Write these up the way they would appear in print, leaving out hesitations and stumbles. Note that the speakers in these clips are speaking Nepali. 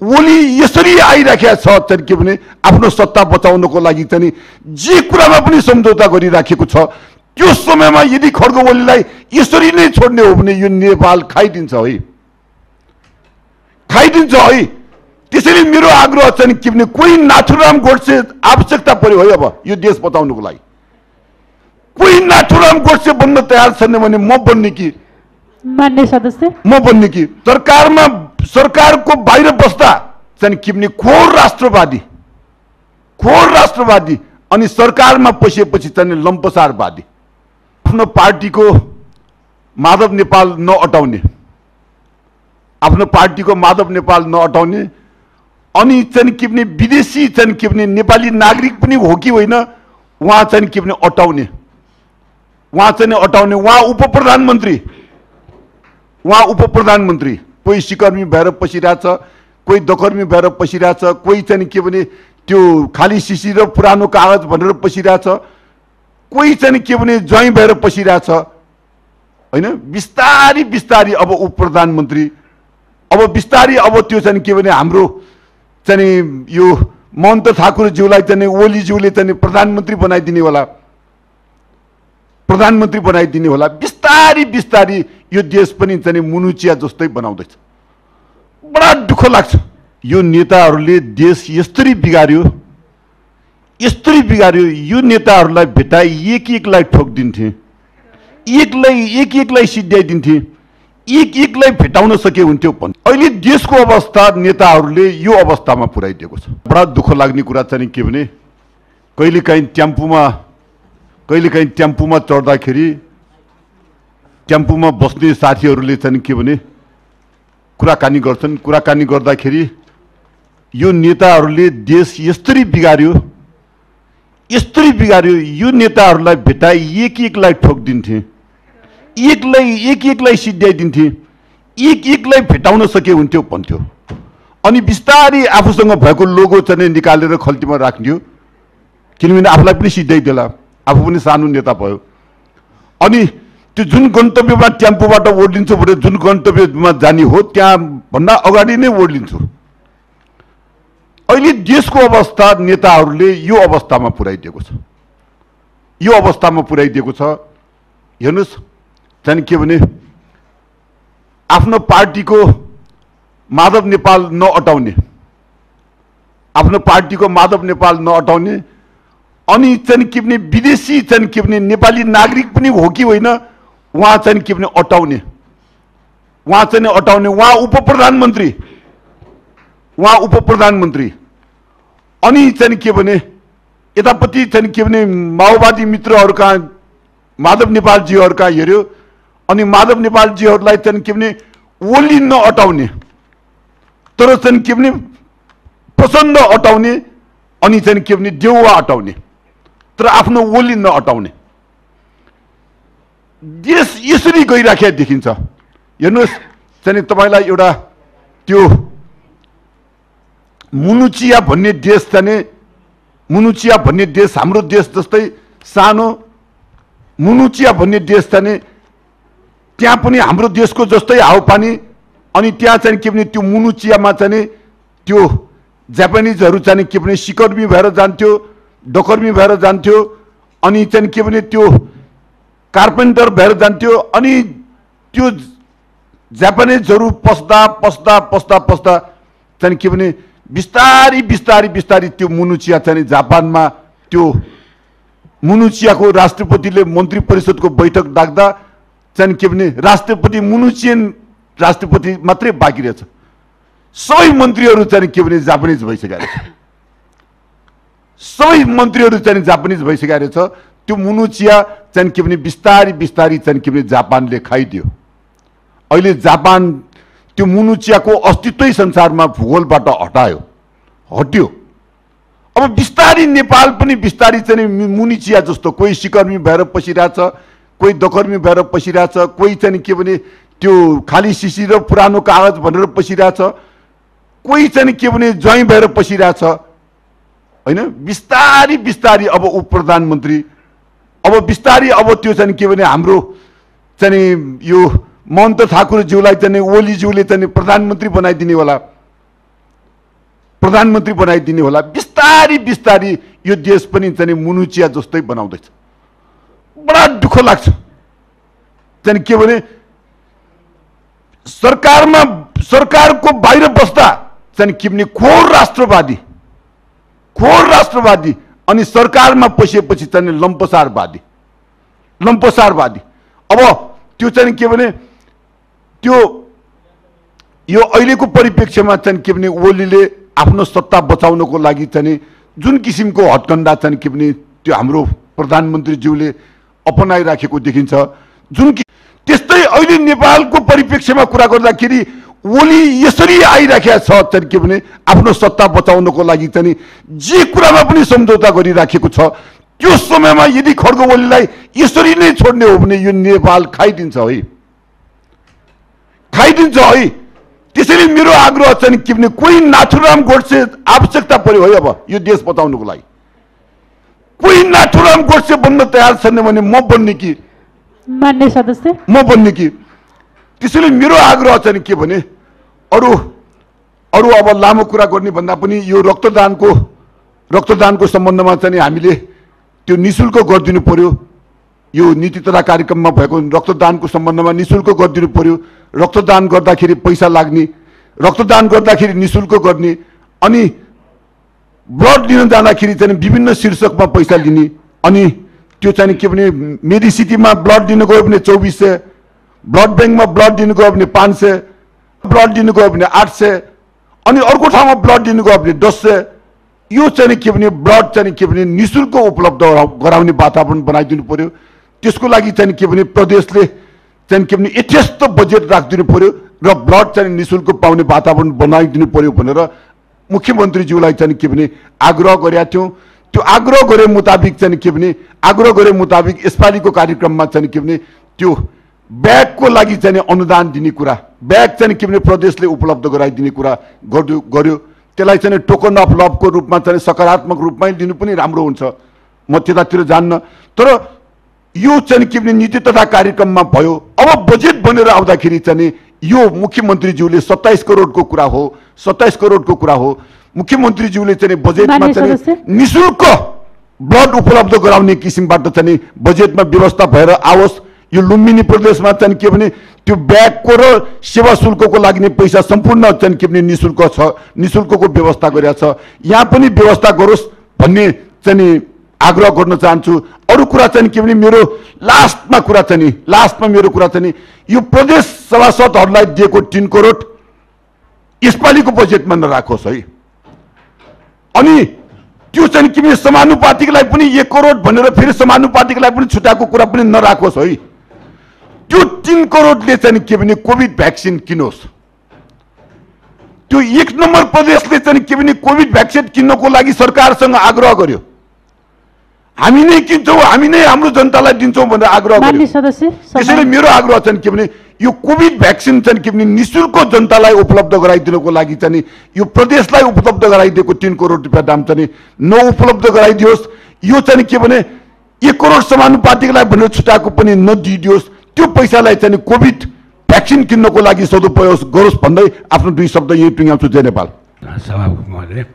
ओली यसरी आइराखेको छ चाहिँ के भने आफ्नो सत्ता बचाउनको लागि चाहिँ जे कुरामा पनि सम्झौता गरिराखेको छ। त्यो समयमा यदि खड्ग ओलीलाई यसरी नै छोड्ने हो भने यो नेपाल खाइदिन्छ है, खाइदिन्छ है। त्यसैले मेरो आग्रह चाहिँ के भने कोही नाथुराम गोडसे आवश्यकता पर्यो है अब यो देश बचाउनको लागि। कोही नाथुराम गोडसे बन्न तयार छैन भने म बन्ने कि मान्य सदस्य म बन्ने कि सरकारमा सरकारको बाहिर बस्दा चाहिँ के भने खोर राष्ट्रवादी अनि सरकारमा पसेपछि चाहिँ लम्पसारवादी। आफ्नो पार्टीको माधव नेपाल नअटाउने, आफ्नो पार्टीको माधव नेपाल नअटाउने अनि चाहिँ के भने विदेशी चाहिँ के भने नेपाली नागरिक पनि हो कि होइन उहाँ चाहिँ के भने अटाउने, उहाँ चाहिँ अटाउने। उहाँ उपप्रधानमन्त्री कोही सिकर्मी भएर पसिरहेछ, कोही दकर्मी भएर पसिरहेछ, कोही चाहिँ के भने त्यो खाली सिसी र पुरानो कागज भनेर पसिरहेछ, कोही चाहिँ के भने ज्वाइँ भएर पसिरहेछ होइन। बिस्तारी बिस्तारी अब उपप्रधानमन्त्री, अब बिस्तारी अब त्यो चाहिँ के भने हाम्रो चाहिँ यो महन्त ठाकुरज्यूलाई चाहिँ ओलीज्यूले चाहिँ प्रधानमन्त्री बनाइदिने होला। बिस्तारी बिस्तारी यो देश पनि चाहिँ मुनुचिया जस्तै बनाउँदैछ। बडा दुःख लाग्छ यो नेताहरूले देश यसरी बिगार्यो। यो नेताहरूलाई भेटाइ एकलाई ठोकिदिन्थे, एकलाई सिद्ध्याइदिन्थे, एकलाई भेटाउन सके हुन्थ्यो भन्ने। अहिले देशको अवस्था नेताहरूले यो अवस्थामा पुर्याइदिएको छ। बडा दुःख लाग्ने कुरा चाहिँ के भने कहिलेकाहीँ टेम्पूमा चढ्दाखेरि टेम्पूमा बस्ने साथीहरूले चाहिँ के भने कुराकानी गर्छन्। कुराकानी गर्दाखेरि यो नेताहरूले देश यसरी बिगार्यो, यो नेताहरूलाई भेटाइ एकलाई ठोकिदिन्थे, एकलाई सिद्ध्याइदिन्थे, एकलाई भेटाउन सके हुन्थ्यो भन्थ्यो। अनि बिस्तारै आफूसँग भएको लोगो चाहिँ निकालेर खल्तीमा राख्दियो, किनभने आफूलाई पनि सिद्ध्याइदेला, आफू पनि सानो नेता भयो। अनि त्यो जुन गन्तव्यमा टेम्पोबाट ओर्लिन्छु भने जुन गन्तव्यमा जाने हो त्यहाँ भन्दा अगाडि नै ओर्लिन्छु। अहिले देशको अवस्था नेताहरूले यो अवस्थामा पुर्याइदिएको छ। हेर्नुहोस् चाहिँ के भने आफ्नो पार्टीको माधव नेपाल नअटाउने अनि चाहिँ के भने विदेशी चाहिँ के भने नेपाली नागरिक पनि हो कि होइन उहाँ चाहिँ के भने अटाउने, उहाँ उपप्रधानमन्त्री अनि चाहिँ के भने यतापट्टि चाहिँ के भने माओवादी मित्रहरूका माधव नेपालजीहरूका हेऱ्यो अनि माधव नेपालजीहरूलाई चाहिँ के भने ओली नअटाउने तर चाहिँ के भने प्रचण्ड अटाउने अनि चाहिँ के भने देउवा अटाउने तर आफ्नो ओली नअटाउने। देश यसरी गइराखेको देखिन्छ। हेर्नुहोस् चाहिँ तपाईलाई एउटा त्यो मुनुचिया भन्ने देश हाम्रो देश जस्तै सानो मुनुचिया भन्ने देश चाहिँ त्यहाँ पनि हाम्रो देशको जस्तै हावापानी अनि त्यहाँ चाहिँ के भने त्यो मुनुचियामा चाहिँ त्यो जापानिजहरू चाहिँ के भने सिकर्मी भएर जान्थ्यो, डकर्मी भएर जान्थ्यो अनि चाहिँ के भने त्यो कार्पेन्टर भएर जान्थ्यो अनि त्यो जापानिजहरू पस्दा चाहिँ के भने बिस्तारी त्यो मुनुचिया चाहिँ जापानमा त्यो मुनुचियाको राष्ट्रपतिले मन्त्री परिषदको बैठक डाक्दा चाहिँ के भने राष्ट्रपति मुनुचियन राष्ट्रपति मात्रै बाँकी रहेछ। सबै मन्त्रीहरू चाहिँ के भने जापानिज भइसकेको रहेछ। त्यो मुनुचिया चाहिँ के भने बिस्तारी चाहिँ के भने जापानले खाइदियो। अहिले जापान त्यो मुनुचियाको अस्तित्वै संसारमा भूगोलबाट हट्यो। अब बिस्तारी नेपाल पनि बिस्तारी चाहिँ मुनुचिया जस्तो कोही सिकर्मी भएर पसिरहेछ, कोही दकर्मी भएर पसिरहेछ, कोही चाहिँ के भने त्यो खाली सिसी र पुरानो कागज भनेर पसिरहेछ, कोही चाहिँ के भने ज्वाइँ भएर पसिरहेछ हैन। बिस्तारी अब उपप्रधानमन्त्री अब बिस्तारी अब त्यो चाहिँ के भने हाम्रो चाहिँ यो महन्त ठाकुरज्यूलाई चाहिँ ओलीज्यूले चाहिँ प्रधानमन्त्री बनाइदिने होला। प्रधानमन्त्री बनाइदिने होला। बिस्तारी बिस्तारी यो देश पनि चाहिँ मुनुचिया जस्तै बनाउँदैछ। बडा दुःख लाग्छ। चाहिँ के भने सरकारको बाहिर बस्दा चाहिँ के भने खोर राष्ट्रवादी अनि सरकारमा पसेपछि चाहिँ लम्पसारवादी। अब त्यो चाहिँ के भने त्यो यो अहिलेको परिप्रेक्ष्यमा चाहिँ के भने ओलीले आफ्नो सत्ता बचाउनको लागि चाहिँ जुन किसिमको हटकण्डा चाहिँ के भने त्यो हाम्रो प्रधानमन्त्रीज्यूले अपनाइराखेको देखिन्छ। त्यस्तै अहिले नेपालको परिप्रेक्ष्यमा कुरा गर्दाखेरि ओली यसरी आइराखेको छ चाहिँ के भने आफ्नो सत्ता बचाउनको लागि चाहिँ जे कुरामा पनि सम्झौता गरिराखेको छ। त्यो समयमा यदि खड्ग ओलीलाई यसरी नै छोड्ने हो भने यो नेपाल खाइदिन्छ है। त्यसैले मेरो आग्रह चाहिँ के भने कोही नाथुराम गोडसे आवश्यकता पर्यो है। अब यो देश बचाउनको लागि कोही नाथुराम गोडसे बन्न तयार छैन भने म बन्ने कि मान्य सदस्य म बन्ने कि। त्यसैले मेरो आग्रह चाहिँ के भने अरू अब लामो कुरा गर्ने भन्दा पनि यो रक्तदानको सम्बन्धमा चाहिँ हामीले त्यो निशुल्क गरिदिनु पर्यो। यो नीति तथा कार्यक्रममा भएको रक्तदानको सम्बन्धमा निशुल्क गरिदिनु पर्यो। रक्तदान गर्दाखेरि पैसा लाग्ने, रक्तदान गर्दाखेरि निशुल्क गर्ने, अनि ब्लड लिन जाँदाखेरि चाहिँ विभिन्न शीर्षकमा पैसा लिने। अनि त्यो चाहिँ के भने मेडिसिटीमा ब्लड दिनु गयो भने 2400, ब्लड ब्याङ्कमा ब्लड दिनु गयो भने 500, ब्लड दिनु गयो भने 800, अनि अर्को ठाउँमा ब्लड दिनु गयो भने 1000। यो चाहिँ के भने ब्लड चाहिँ के भने निशुल्क उपलब्ध गराउने वातावरण बनाइदिनु पर्यो। त्यसको लागि चाहिँ के भने प्रदेशले चाहिँ के भने यथेष्ट बजेट राखिदिनु पर्यो र ब्लड चाहिँ निशुल्क पाउने वातावरण बनाइदिनु पर्यो भनेर मुख्यमन्त्रीज्यूलाई चाहिँ के भने आग्रह गरेका थियौँ। त्यो आग्रह गरे मुताबिक यसपालिको कार्यक्रममा चाहिँ के भने त्यो ब्यागको लागि चाहिँ अनुदान दिने कुरा, ब्याग चाहिँ के भने प्रदेशले उपलब्ध गराइदिने कुरा गर्यो। त्यसलाई चाहिँ टोकन अफ लभको रूपमा चाहिँ सकारात्मक रूपमै दिनु पनि राम्रो हुन्छ। म त्यतातिर जान्न, तर यो चाहिँ के भने नीति तथा कार्यक्रममा भयो। अब बजेट बनेर आउँदाखेरि चाहिँ यो मुख्यमन्त्रीज्यूले 27 करोडको कुरा हो। मुख्यमन्त्रीज्यूले चाहिँ बजेटमा चाहिँ निशुल्क ब्लड उपलब्ध गराउने किसिमबाट चाहिँ बजेटमा व्यवस्था भएर आओस्। यो लुम्बिनी प्रदेशमा चाहिँ के भने त्यो ब्यागको र सेवा शुल्कको लागि नै पैसा सम्पूर्ण चाहिँ के भने निशुल्कको व्यवस्था गरेको छ। यहाँ पनि व्यवस्था गरोस् भन्ने चाहिँ आग्रह गर्न चाहन्छु। अरू कुरा चाहिँ के भने मेरो लास्टमा मेरो कुरा चाहिँ यो प्रदेश सभासदहरूलाई दिएको 3 करोड यसपालिको बजेटमा नराखोस् है। अनि त्यो चाहिँ के भने समानुपातिकलाई पनि 1 करोड भनेर फेरि समानुपातिकलाई पनि छुट्याएको कुरा पनि नराखोस् है। त्यो 3 करोडले चाहिँ के भने कोभिड भ्याक्सिन किनोस्। त्यो 1 नम्बर प्रदेशले चाहिँ के भने कोभिड भ्याक्सिन किन्नको लागि सरकारसँग आग्रह गर्यो। हामी नै किन्छौँ, हामी नै हाम्रो जनतालाई दिन्छौँ भनेर आग्रह गर्यो। त्यसैले मेरो आग्रह चाहिँ के भने यो कोभिड भ्याक्सिन चाहिँ के भने निशुल्क जनतालाई उपलब्ध गराइदिनको लागि चाहिँ यो प्रदेशलाई उपलब्ध गराइदिएको 3 करोड रुपियाँ दाम चाहिँ नउपलब्ध गराइदियोस्। यो चाहिँ के भने 1 करोड समानुपातिकलाई भनेर छुट्याएको पनि नदिइदियोस्। त्यो पैसालाई चाहिँ कोभिड भ्याक्सिन किन्नको लागि सदुपयोग गरोस् भन्दै आफ्नो 2 शब्द यही टुङ्ग्याउँछु। जय नेपाल। सभामुख महोदय,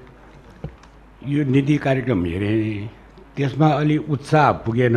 यो नीति कार्यक्रम हेरेँ, त्यसमा अलि उत्साह पुगेन,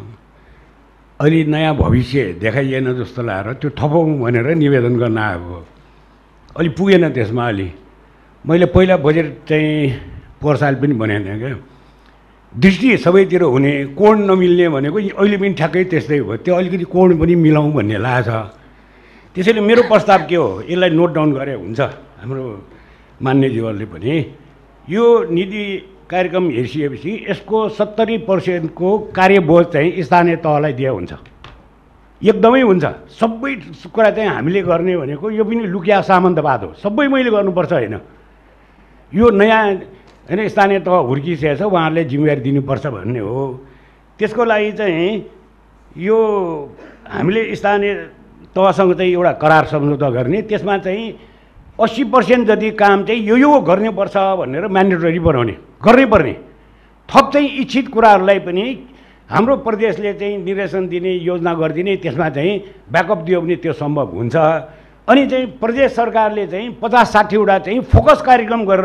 अलि नयाँ भविष्य देखाइएन जस्तो लागेर त्यो थपौँ भनेर निवेदन गर्न आएको। अलि पुगेन त्यसमा। अलि मैले पहिला बजेट चाहिँ पोहोर साल पनि भनेको थिएँ क्या, दृष्टि सबैतिर हुने, कोण नमिल्ने भनेको अहिले पनि ठ्याक्कै त्यस्तै हो। त्यो अलिकति कोण पनि मिलाउँ भन्ने लागेको छ। त्यसैले मेरो प्रस्ताव के हो, यसलाई नोट डाउन गरे हुन्छ हाम्रो मान्यज्यूहरूले पनि। यो नीति कार्यक्रम हेरिसकेपछि यसको 70% को कार्यबोझ चाहिँ स्थानीय तहलाई दिए हुन्छ, एकदमै हुन्छ। सबै कुरा चाहिँ हामीले गर्ने भनेको यो पनि लुकिया सामन्तवाद हो। सबै मैले गर्नुपर्छ होइन। यो नयाँ होइन स्थानीय तह हुर्किसकेको छ, उहाँहरूले जिम्मेवारी दिनुपर्छ भन्ने हो। त्यसको लागि चाहिँ यो हामीले स्थानीय तहसँग चाहिँ एउटा करार सम्झौता गर्ने, त्यसमा चाहिँ 80% जति काम चाहिँ यो गर्नुपर्छ भनेर म्यान्डेटरी बनाउने, गर्नै पर्ने। थप चाहिँ इच्छित कुराहरूलाई पनि हाम्रो प्रदेशले चाहिँ निर्देशन दिने, योजना गरिदिने, त्यसमा चाहिँ ब्याकअप दियो भने त्यो सम्भव हुन्छ। अनि चाहिँ प्रदेश सरकारले चाहिँ 50-60 वटा चाहिँ फोकस कार्यक्रम गरेर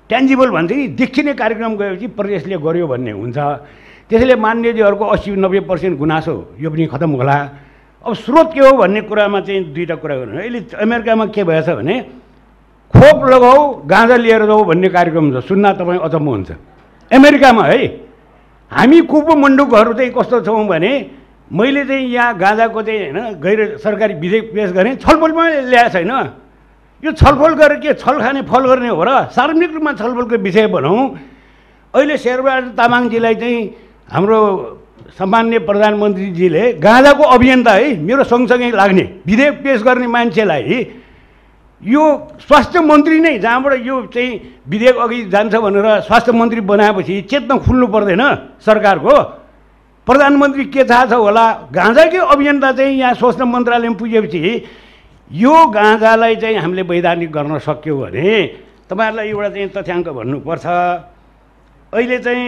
ट्यान्जिबल भन्छ नि देखिने कार्यक्रम गएपछि प्रदेशले गर्यो भन्ने हुन्छ। त्यसैले मान्यजीहरूको 80-90% गुनासो यो पनि खतम होला। अब स्रोत के हो भन्ने कुरामा चाहिँ दुईवटा कुरा गर्नु। अहिले अमेरिकामा के भएछ भने खोप लगाऊ गाँजा लिएर जाऊ भन्ने कार्यक्रम छ। सुन्दा तपाईँ अचम्म हुन्छ। अमेरिकामा है हामी कुपमण्डुकहरू चाहिँ कस्तो छौँ भने मैले चाहिँ यहाँ गाँजाको चाहिँ होइन गैर सरकारी विधेयक पेश गरेँ, छलफलमा ल्याएको छैन। यो छलफल गरेर के छल खाने फल गर्ने हो र? सार्वजनिक रूपमा छलफलको विषय बनाऊँ। अहिले शेरबहादुर तामाङजीलाई चाहिँ हाम्रो सम्माननीय प्रधानमन्त्रीजीले गाँजाको अभियन्ता है मेरो सँगसँगै लाग्ने विधेयक पेश गर्ने मान्छेलाई यो स्वास्थ्य मन्त्री नै जहाँबाट यो चाहिँ विधेयक अघि जान्छ भनेर स्वास्थ्य मन्त्री बनाएपछि चेतना खुल्नु पर्दैन सरकारको? प्रधानमन्त्री के चाहन्छ होला? गाँजाकै अभियन्ता चाहिँ यहाँ स्वास्थ्य मन्त्रालयमा पुगेपछि यो गाँजालाई चाहिँ हामीले वैधानिक गर्न सक्यौँ भने तपाईँहरूलाई एउटा चाहिँ तथ्याङ्क भन्नुपर्छ। अहिले चाहिँ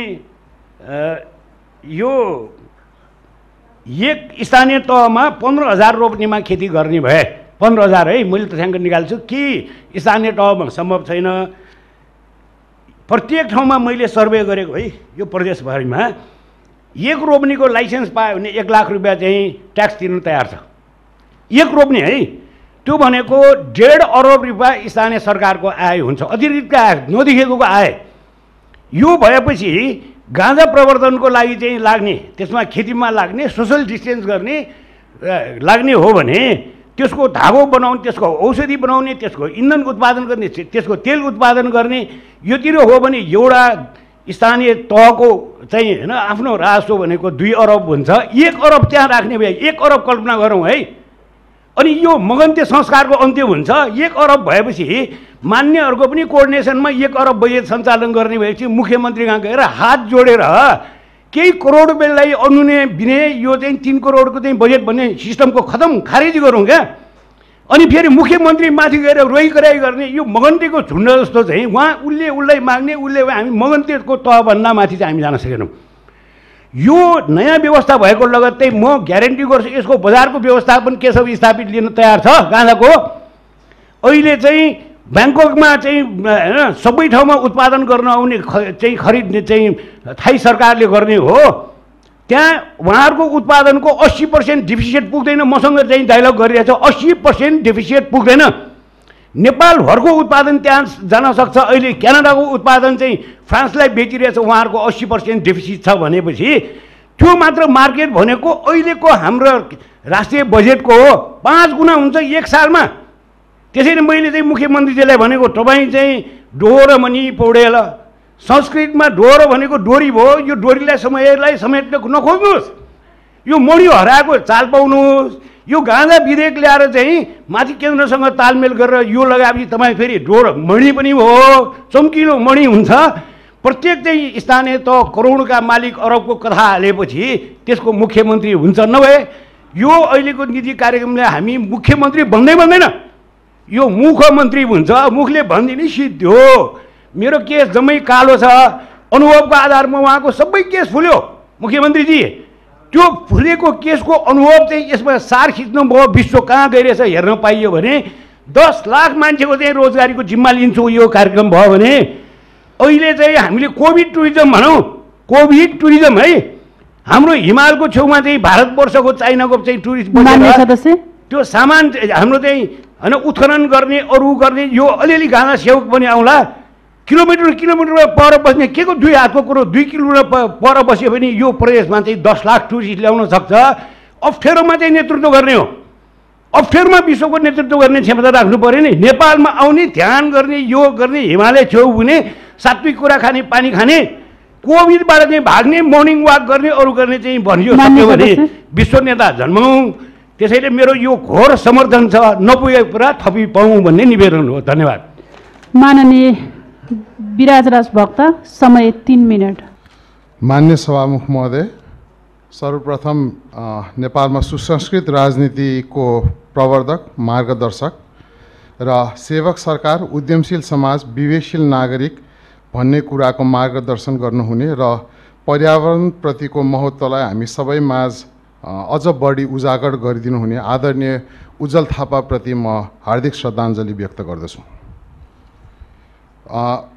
यो एक स्थानीय तहमा 15,000 रोप्नेमा खेती गर्ने भए 15,000 है मैले तथ्याङ्क निकाल्छु कि स्थानीय तहमा सम्भव छैन। प्रत्येक ठाउँमा मैले सर्वे गरेको है यो प्रदेशभरिमा एक रोप्नेको लाइसेन्स पायो भने 1 लाख रुपियाँ चाहिँ ट्याक्स तिर्न तयार छ। एक रोप्ने है त्यो भनेको 1.5 अरब रुपियाँ स्थानीय सरकारको आय हुन्छ, अतिरिक्त आय नदेखिएको आय। यो भएपछि गाँजा प्रवर्धनको लागि चाहिँ लाग्ने त्यसमा खेतीमा लाग्ने सोसल डिस्टेन्स गर्ने लाग्ने हो भने त्यसको धागो बनाउने, त्यसको औषधि बनाउने, त्यसको इन्धन उत्पादन गर्ने, त्यसको तेल उत्पादन गर्ने योतिर हो भने एउटा स्थानीय तहको चाहिँ होइन आफ्नो राजस्व भनेको 2 अरब हुन्छ। 1 अरब त्यहाँ राख्ने भए 1 अरब कल्पना गरौँ है। अनि यो मगन्ते संस्कारको अन्त्य हुन्छ। 1 अरब भएपछि मान्यहरूको पनि कोअर्डिनेसनमा 1 अरब बजेट सञ्चालन गर्ने भएपछि मुख्यमन्त्री कहाँ गएर हात जोडेर केही करोड रुपियाँलाई अनुने बिने यो चाहिँ 3 करोडको चाहिँ बजेट भन्ने सिस्टमको खतम खारेजी गरौँ क्या। अनि फेरि मुख्यमन्त्री माथि गएर रोइ कराइ गर्ने यो मगन्तेको झुन्ड जस्तो चाहिँ उसले उसलाई माग्ने, उसले हामी मगन्तेको तहभन्दा माथि चाहिँ हामी जान सकेनौँ। यो नयाँ व्यवस्था भएको लगत्तै म ग्यारेन्टी गर्छु यसको बजारको व्यवस्थापन के सब स्थापित लिन तयार छ गाँजाको। अहिले चाहिँ ब्याङ्ककमा चाहिँ होइन सबै ठाउँमा उत्पादन गर्न आउने चाहिँ खरिद चाहिँ थाई सरकारले गर्ने हो। त्यहाँ उहाँहरूको उत्पादनको 80% डेफिसिट पुग्दैन। मसँग चाहिँ डायलग गरिरहेछ 80% डेफिसिट पुग्दैन। नेपालभरको उत्पादन त्यहाँ जान सक्छ। अहिले क्यानाडाको उत्पादन चाहिँ फ्रान्सलाई बेचिरहेछ, उहाँहरूको 80% डेफिसिट छ भनेपछि त्यो मात्र मार्केट भनेको अहिलेको हाम्रो राष्ट्रिय बजेटको 5 गुणा हुन्छ 1 सालमा। त्यसैले मैले चाहिँ मुख्यमन्त्रीजीलाई भनेको तपाईँ चाहिँ डोहोरमणि पौडेल संस्कृतमा डोहोरो भनेको डोरी भयो, यो डोरीलाई समेट्न नखोज्नुहोस्, यो मणि हराएको चाल पाउनुहोस्। यो गाँजा विधेयक ल्याएर चाहिँ माथि केन्द्रसँग तालमेल गरेर यो लगाएपछि तपाईँ फेरि डोर मणि पनि हो, चम्किलो मणि हुन्छ। प्रत्येक चाहिँ स्थानीय तह करोडका मालिक अरबको कथा हालेपछि त्यसको मुख्यमन्त्री हुन्छ। नभए यो अहिलेको नीति कार्यक्रमले हामी मुख्यमन्त्री भन्दैन, यो मुखमन्त्री हुन्छ। मुखले भनिदिने सिद्धो। मेरो केस जम्मै कालो छ, अनुभवको आधारमा उहाँको सबै केस फुल्यो मुख्यमन्त्रीजी। त्यो फुलेको केसको अनुभव चाहिँ यसमा सार खिच्नु भयो, विश्व कहाँ गइरहेछ हेर्न पाइयो भने 10 लाख मान्छेको चाहिँ रोजगारीको जिम्मा लिन्छु यो कार्यक्रम भयो भने। अहिले चाहिँ हामीले कोभिड टुरिज्म भनौँ, कोभिड टुरिज्म है हाम्रो हिमालको छेउमा चाहिँ भारतवर्षको चाइनाको चाहिँ टुरिस्ट त्यो सामान हाम्रो चाहिँ होइन उत्खनन गर्ने अरू गर्ने यो अलिअलि गाँजा सेवक पनि आउँला। किलोमिटर पर बस्ने के को 2 हातको कुरो 2 किलोमिटर पर बस्यो भने यो प्रदेशमा चाहिँ 10 लाख टुरिस्ट ल्याउन सक्छ। अप्ठ्यारोमा चाहिँ नेतृत्व गर्ने हो, अप्ठ्यारोमा विश्वको नेतृत्व गर्ने क्षमता राख्नु पऱ्यो नि। नेपालमा आउने ध्यान गर्ने यो गर्ने हिमालय छेउ हुने सात्विक कुरा खाने पानी खाने कोभिडबाट चाहिँ भाग्ने मर्निङ वाक गर्ने अरू गर्ने चाहिँ भनियो सक्यो भने विश्व नेता जन्माउँ। त्यसैले मेरो यो घोर समर्थन छ, नपुगेको कुरा थपी पाऊँ भन्ने निवेदन हो। धन्यवाद। माननीय विराजराज भक्त, समय 3 मिनट। मान्य सभामुख महोदय, सर्वप्रथम नेपालमा सुसंस्कृत राजनीतिको प्रवर्धक, मार्गदर्शक र सेवक सरकार, उद्यमशील समाज, विवेकशील नागरिक भन्ने कुराको मार्गदर्शन गर्नुहुने र पर्यावरणप्रतिको महत्त्वलाई हामी सबै माझ अझ बढी उजागर गरिदिनुहुने आदरणीय उज्जवल थापाप्रति म हार्दिक श्रद्धाञ्जली व्यक्त गर्दछु।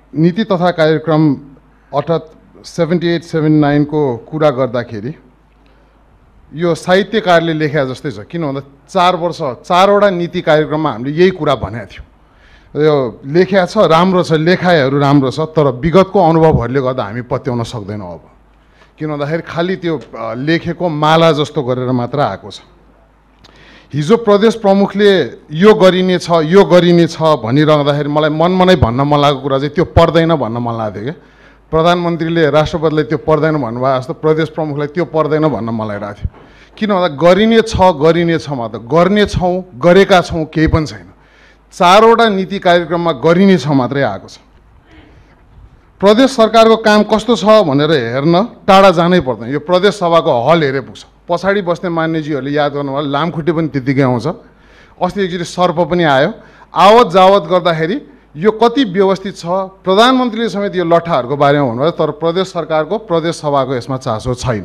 नीति तथा कार्यक्रम अर्थात् 78-79 को कुरा गर्दाखेरि यो साहित्यकारले लेखे जस्तै छ। किन भन्दा 4 वर्ष 4वटा नीति कार्यक्रममा हामीले यही कुरा भनेको थियो। यो लेखिया छ, राम्रो छ, लेखाइहरू राम्रो छ, तर विगतको अनुभवहरूले गर्दा हामी पत्याउन सक्दैनौँ अब। किन भन्दाखेरि खालि त्यो लेखेको माला जस्तो गरेर मात्र आएको छ। हिजो प्रदेश प्रमुखले यो गरिनेछ भनिरहँदाखेरि मलाई मनमा नै भन्न मन लागेको कुरा चाहिँ त्यो पर्दैन भन्न मन लाग्थ्यो क्या। प्रधानमन्त्रीले राष्ट्रपतिलाई त्यो पर्दैन भन्नुभयो जस्तो प्रदेश प्रमुखलाई त्यो पर्दैन भन्न मन लागिरहेको थियो। किन भन्दा गरिनेछ मात्र, गर्नेछौँ, गरेका छौँ केही पनि छैन। 4वटा नीति कार्यक्रममा गरिनेछ मात्रै आएको छ। प्रदेश सरकारको काम कस्तो छ भनेर हेर्न टाढा जानै पर्दैन। यो प्रदेश सभाको हल हेरे पुग्छ। पछाडि बस्ने मान्यजीहरूले याद गर्नुभयो, लामखुट्टे पनि त्यत्तिकै आउँछ। अस्ति एकचोटि सर्प पनि आयो। आवत जावत गर्दाखेरि यो कति व्यवस्थित छ, प्रधानमन्त्रीले समेत यो लट्ठाहरूको बारेमा भन्नुभयो, तर प्रदेश सरकारको प्रदेश सभाको यसमा चासो छैन।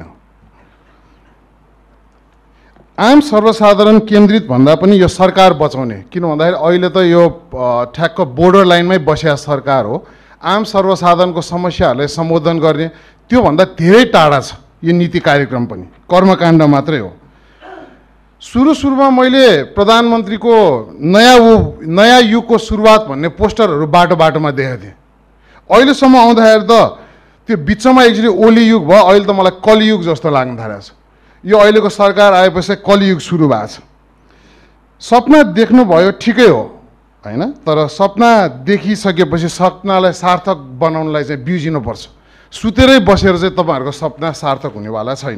आम सर्वसाधारण केन्द्रित भन्दा पनि यो सरकार बचाउने, किन भन्दाखेरि अहिले त यो ठ्याक्क बोर्डर लाइनमै बसेका सरकार हो। आम सर्वसाधारणको समस्याहरूलाई सम्बोधन गर्ने त्योभन्दा धेरै टाढा छ यो नीति कार्यक्रम पनि, कर्मकाण्ड मात्रै हो। सुरुमा मैले प्रधानमन्त्रीको नयाँ युगको सुरुवात भन्ने पोस्टरहरू बाटोमा देखेको थिएँ। अहिलेसम्म आउँदाखेरि त त्यो बिचमा एकचोटि ओली युग भयो, अहिले त मलाई कलियुग जस्तो लाग्न थालेको छ। यो अहिलेको सरकार आएपछि कलियुग सुरु भएको छ। सपना देख्नुभयो ठिकै हो हैन, तर सपना देखिसकेपछि सपनालाई सार्थक बनाउनलाई चाहिँ बिउजिनुपर्छ। सुतेरै बसेर चाहिँ तपाईँहरूको सपना सार्थक हुनेवाला छैन।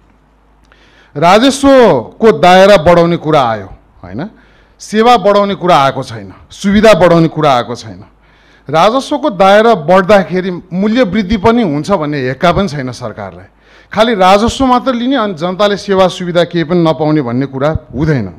राजस्वको दायरा बढाउने कुरा आयो हैन, सेवा बढाउने कुरा आएको छैन, सुविधा बढाउने कुरा आएको छैन। राजस्वको दायरा बढ्दाखेरि मूल्य वृद्धि पनि हुन्छ भन्ने हेक्का पनि छैन सरकारलाई। खालि राजस्व मात्र लिने अनि जनताले सेवा सुविधा केही पनि नपाउने भन्ने कुरा हुँदैन।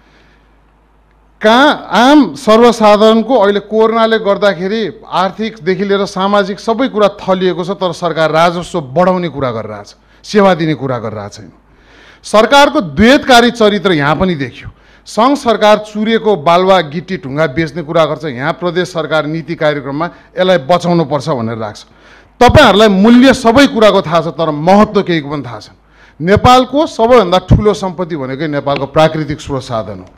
कहाँ आम सर्वसाधारणको अहिले कोरोनाले गर्दाखेरि आर्थिकदेखि लिएर सामाजिक सबै कुरा थलिएको छ, तर सरकार राजस्व बढाउने कुरा गरिरहेछ, सेवा दिने कुरा गरिरहेको छैन। सरकारको द्वैतकारी चरित्र यहाँ पनि देखियो। सङ्घ सरकार चुरेको बालुवा गिट्टी ढुङ्गा बेच्ने कुरा गर्छ, यहाँ प्रदेश सरकार नीति कार्यक्रममा यसलाई बचाउनुपर्छ भनेर राख्छ। तपाईँहरूलाई मूल्य सबै कुराको थाहा छ, तर महत्त्व केहीको पनि थाहा छैन। नेपालको सबैभन्दा ठुलो सम्पत्ति भनेकै नेपालको प्राकृतिक स्रोत साधन हो।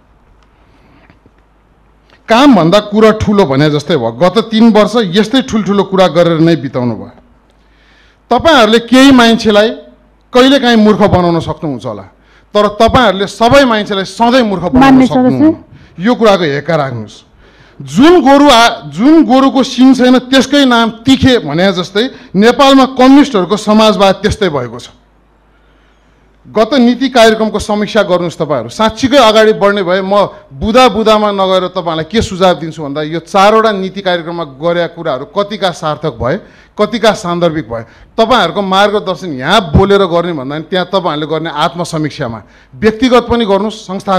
कामभन्दा कुरा ठुलो भने जस्तै भयो। गत 3 वर्ष यस्तै ठुल्ठुलो कुरा गरेर नै बिताउनु भयो। तपाईँहरूले केही मान्छेलाई कहिलेकाहीँ मूर्ख बनाउन सक्नुहुन्छ होला, तर तपाईँहरूले सबै मान्छेलाई सधैँ मूर्ख बनाउन सक्नुहुन्न। यो कुराको हेक्का राख्नुहोस्। जुन गोरुको सिङ छैन त्यसकै नाम तिखे भने जस्तै नेपालमा कम्युनिस्टहरूको समाजवाद त्यस्तै भएको छ। गत नीति कार्यक्रमको समीक्षा गर्नुहोस् तपाईँहरू। साँच्चीकै अगाडि बढ्ने भए म बुदामा नगएर तपाईँहरूलाई के सुझाव दिन्छु भन्दा यो 4वटा नीति कार्यक्रममा गरेका कुराहरू कतिका सार्थक भए, कतिका सान्दर्भिक भए, तपाईँहरूको मार्गदर्शन यहाँ बोलेर गर्ने भन्दा पनि त्यहाँ तपाईँहरूले गर्ने आत्मसमीक्षामा व्यक्तिगत पनि गर्नुहोस्, संस्था